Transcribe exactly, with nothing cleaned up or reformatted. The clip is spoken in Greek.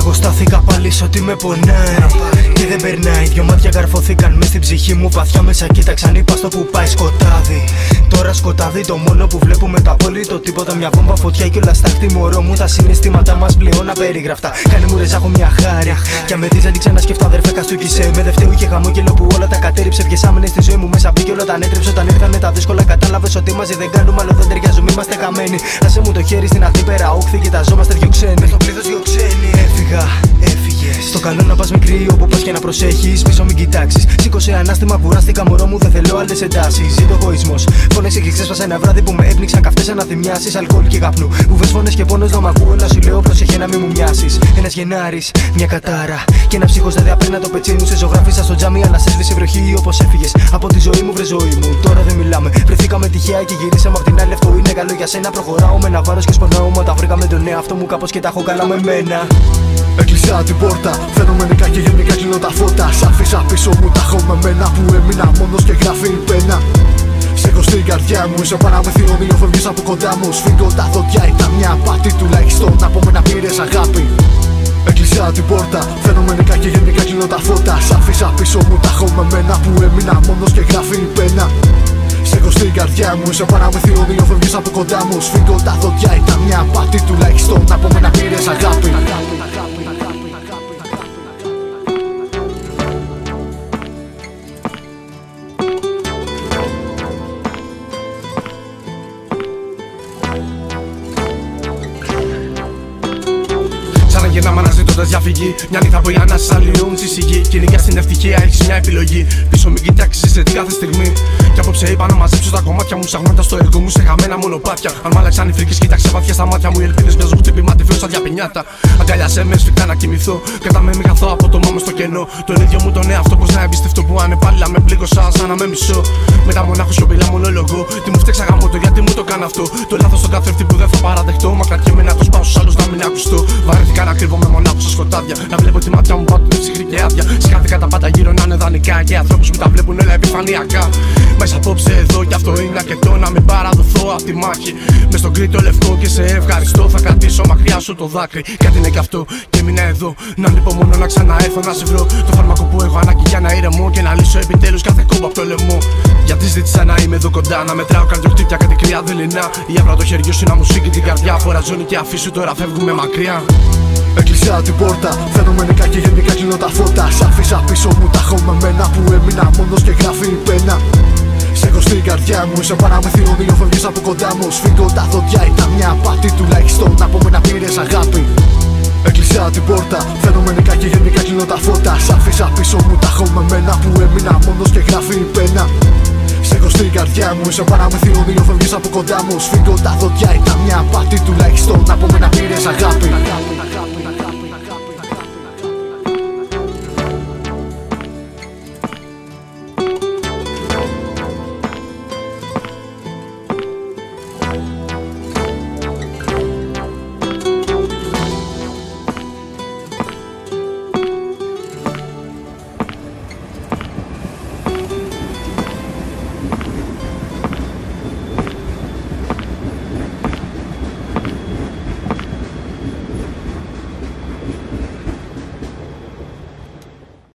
Τραγωστάθηκα πάλι σ' ό,τι με πονάει και δεν περνάει. Δυο μάτια καρφωθήκαν μες στην ψυχή μου, βαθιά μέσα κοίταξαν, είπα στο που πάει σκοτάδι. Τώρα σκοτάδι το μόνο που βλέπουμε, το απόλυτο τίποτα. Μια βόμβα φωτιά κι όλα στάχτη μωρό μου. Τα συναισθήματα μας πλέον απερίγραφτα. Κάνε μου ρεζάχω μια χάρη. Κι αν με δεις δεν ξανασκεφτώ αδερφέ καστούκισε. Με δευτέου είχε χαμόγελο που όλα τα κατέριψε. Βγεσάμενε στη ζωή μου μέσα μπήκε όλα τα ανέτρεψε. Όταν ήρθανε τα δύσκολα κατάλαβες ότι μαζί δεν κάνουμε άλλο, δεν ταιριάζουμε, είμαστε χαμένοι. Άσε μου το χέρι στην ατύπερα όχθη, κοιταζόμαστε δυο ξένοι. Μες στο πλήθος δυο ξένοι. Έφυγα, έφυγες. Στο καλό να πας μικρή όπου πας και να προσέχεις. Πίσω μην κοιτάξεις. Σήκωσε ανάστημα, κουράστηκα μωρό μου, δεν θέλω άλλες εντάσεις. Ζήτω εγωισμός. Φωνές και ξέσπασα ένα βράδυ που με έπνιξαν καυτές αναθυμιάσεις. Αλκοόλ και καπνού. Βουβές φωνές και πόνος να μ' ακούω να σου λέω πρόσεχε να μην μου μοιάσεις. Ένας Γενάρης, μια κατάρα. Και ένα ψύχος δεν διαπέρνα το πετσί μου. Σε ζωγράφισα στο τζάμι, αλλά σε σβήσε βροχή όπως έφυγες. Από τη ζωή μου βρε ζωή μου. Τώρα δεν μιλάμε. Βρεθήκαμε τυχαία και γυρίσαμε απ' την άλλη. Αυτό είναι καλό για σένα. Προχωράω με ένα βάρος και σπονάω. Μα τα βρήκα με τον εαυτό μου κάπως και τα έχω καλά με μένα. Έκλεισα την πόρτα, φαινομενικά και γενικά κλείνω τα φώτα. Σ' αφήσα πίσω μου, τα έχω με μένα που έμεινα μόνος και γράφει η πένα. Σε έχω στην καρδιά μου, είσαι παραμεθείο, δύο φεύγεις από κοντά μου. Σφίγγω τα δόντια, ήταν μια απάτη τουλάχιστον από μένα πήρες αγάπη. Έκλεισα την πόρτα, φαινομενικά και γενικά κλείνω τα φώτα. Σ' αφήσα πίσω μου, τα έχω με μένα που έμεινα μόνος και γράφει η πένα. Σε έχω στην καρδιά μου, είσαι παραμεθείο, δύο φεύγεις από κοντά μου. Σφίγγω τα δόντια, ήταν μια απάτη τουλάχιστον από μένα πήρες αγάπη. Γυρνάμε αναζητώντας διαφυγή. Μια νύχτα που οι ανάσεις αλλοιώνουν στη σιγή. Κυνηγιά στην ευτυχία, έχεις μια επιλογή. Πίσω μην κοιτάξεις σε την κάθε στιγμή. Κι απόψε είπα να μαζέψω τα κομμάτια μου. Ψάχνοντας το έργο μου σε χαμένα μονοπάτια. Αν μ' άλλαξαν οι φρίκες, κοίταξε βαθιά στα μάτια μου. Οι ελπίδες μοιάζουν χτύπημα τη σαν διαπινιάτα. Αγκαλιάσέ με, σφιχτά να κοιμηθώ. Κατά με μη χαθώ από το μάμο στο κενό. Τον ίδιο μου τον εαυτό, πως να εμπιστευτώ που ανεπάλληλα με πλήγωσα σαν να με μισώ. Μετά μονάχος σιωπηλά μονολογώ. Τι μου φταίξα γαμώ το γιατί μου το κάνω αυτό. Το λάθος στον καθρέφτη που δεν θα παραδεχτώ. Μα κρατιέμαι να το σπάω στους άλλους να μην ακουστώ. Βαρέθηκα να κρύβομαι μονάχος στα σκοτάδια. Να βλέπω τη μάτια μου πάντοτε ψυχρή και άδεια. Σκάθηκα τα πάντα γύρω να είναι δανεικά. Και ανθρώπους που τα βλέπουν όλα επιφανειακά. Μέσα απόψε εδώ κι αυτό είναι αρκετό να μην παραδοθώ απ' τη μάχη. Μες στον κρήτο λευκό και σε ευχαριστώ. Θα κρατήσω μακριά σου το δάκρυ. Κάτι είναι κι αυτό και έμεινα εδώ. Να ανυπομονώ να ξαναέρθω να σε βρω. Το φάρμακο που έχω ανάγκη για να ηρεμώ και να λύσω επιτέλους κάθε κόμπο απ' το λαιμό. Γιατί ζήτησα να είμαι εδώ κοντά. Να μετράω καρδιοχτύπια κάτι κρύα δειλινά. Η άβρα το χεριού σου να μου σήκει την καρδιά. Φοραζώνει και αφήσου τώρα φεύγουμε μακριά. Έκλεισα την πόρτα, φαινομενικά και γενικά κλείνω τα φώτα. Σ' αφήσα πίσω μου, τα έχω με μένα που έμεινα μόνος και γράφει η πένα. Σε έχω στην καρδιά μου, είσαι παραμεθείο, δύο φεύγεις από κοντά μου. Σφίγγω τα δόντια, ήταν μια απάτη τουλάχιστον από μένα πήρες αγάπη. Έκλεισα την πόρτα, φαινομενικά και γενικά κλείνω τα φώτα. Σ' αφήσα πίσω μου, τα έχω με μένα που έμεινα μόνος και γράφει η πένα. Σε έχω στην καρδιά μου, είσαι παραμεθείο, δύο φεύγεις από κοντά μου. Σφίγγω τα δόντια, ήταν μια απάτη τουλάχιστον από μένα πήρες αγάπη.